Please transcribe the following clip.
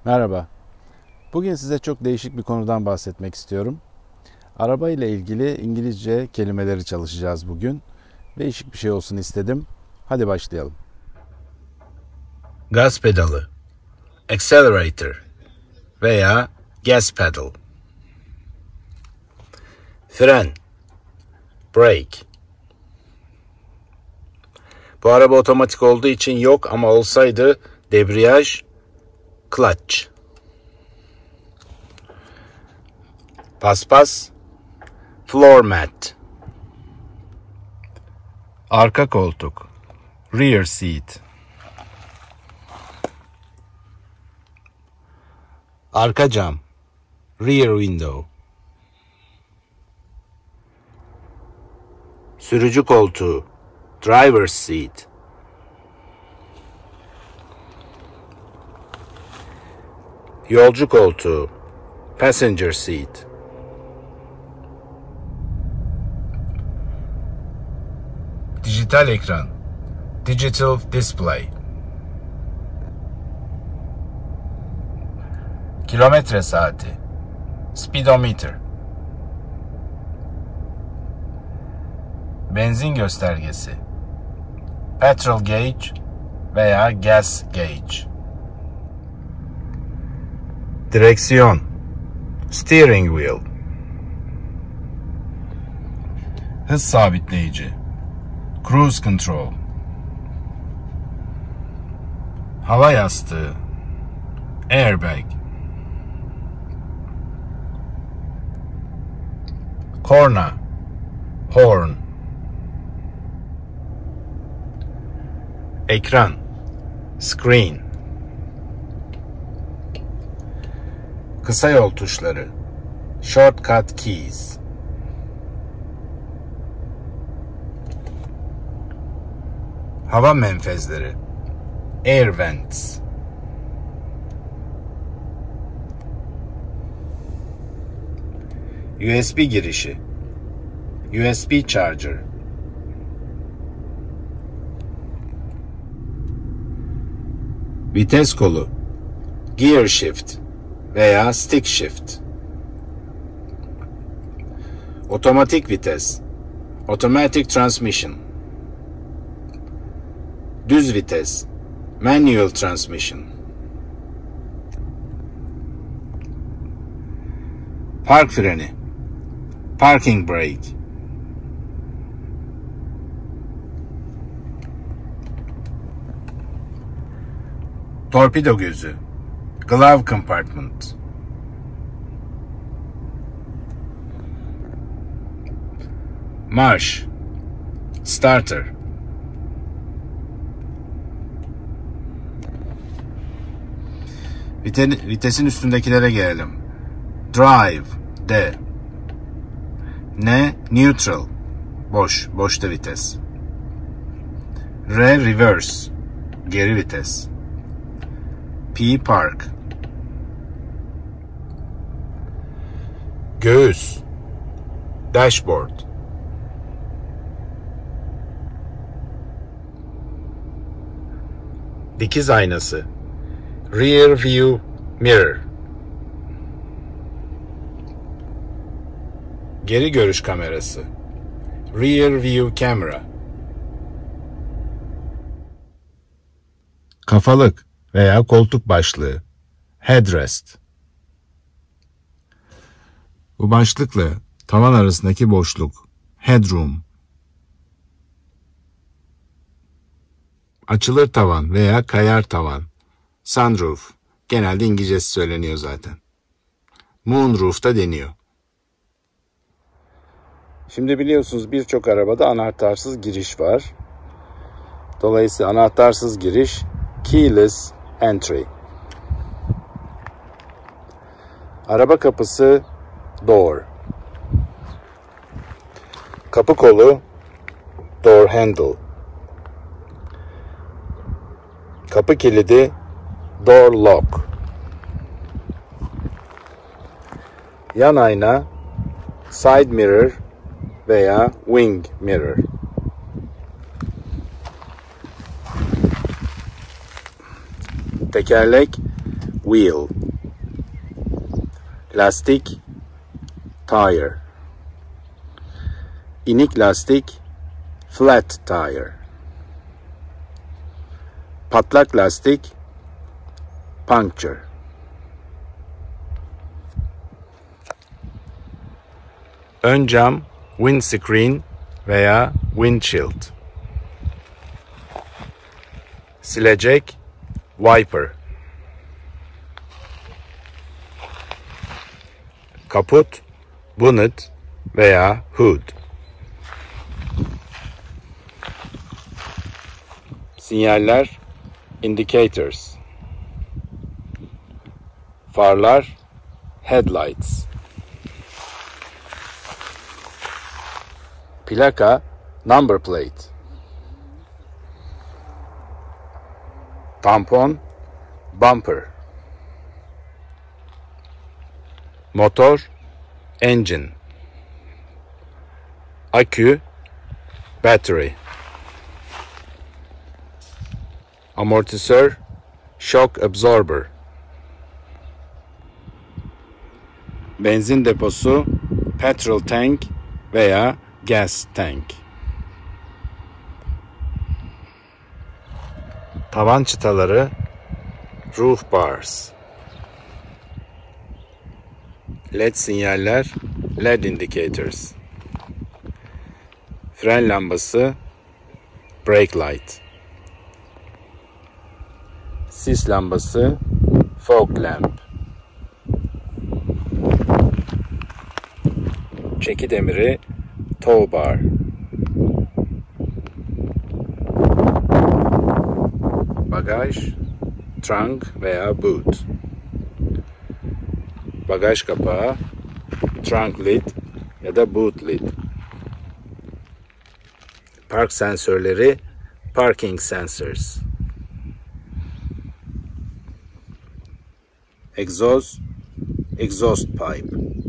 Merhaba. Bugün size çok değişik bir konudan bahsetmek istiyorum. Araba ile ilgili İngilizce kelimeleri çalışacağız bugün. Değişik bir şey olsun istedim. Hadi başlayalım. Gaz pedalı, accelerator veya gas pedal. Fren, brake. Bu araba otomatik olduğu için yok ama olsaydı debriyaj, clutch. Paspas, floor mat. Arka koltuk, rear seat. Arka cam, rear window. Sürücü koltuğu, driver's seat. Yolcu koltuğu, passenger seat. Dijital ekran, digital display. Kilometre saati, speedometer. Benzin göstergesi, petrol gauge veya gas gauge. Direksiyon, steering wheel. Hız sabitleyici, cruise control. Hava yastığı, airbag. Korna, horn. Ekran, screen. Kısa yol tuşları, shortcut keys. Hava menfezleri, air vents. USB girişi, USB charger. Vites kolu, gear shift veya stick shift. Otomatik vites, automatic transmission. Düz vites, manual transmission. Park freni, parking brake. Torpido gözü, glove compartment. Marş, starter. Vitesin üstündekilere gelelim. Drive, D. N, neutral, boşta vites. R, reverse, geri vites. P, park. Göğüs, dashboard. Dikiz aynası, rear view mirror. Geri görüş kamerası, rear view camera. Kafalık veya koltuk başlığı, headrest. Bu başlıkla tavan arasındaki boşluk, headroom. Açılır tavan veya kayar tavan, sunroof. Genelde İngilizcesi söyleniyor zaten. Moonroof da deniyor. Şimdi biliyorsunuz birçok arabada anahtarsız giriş var. Dolayısıyla anahtarsız giriş, keyless entry. Araba kapısı, door. Kapı kolu, door handle. Kapı kilidi, door lock. Yan ayna, side mirror veya wing mirror. Tekerlek, wheel. lastik, tire. İnik lastik, flat tire. Patlak lastik, puncture. Ön cam, windscreen veya windshield. Silecek, wiper. Kaput, bonnet veya hood. Sinyaller, indicators. Farlar, headlights. Plaka, number plate. Tampon, bumper. Motor, engine. Akü, battery. Amortisör, shock absorber. Benzin deposu, petrol tank veya gas tank. Tavan çıtaları, roof bars. LED sinyaller, LED indicators. Fren lambası, brake light. Sis lambası, fog lamp. Çeki demiri, tow bar. Bagaj, trunk veya boot. Bagaj kapağı, trunk lid ya da boot lid. Park sensörleri, parking sensors. Egzoz, exhaust pipe.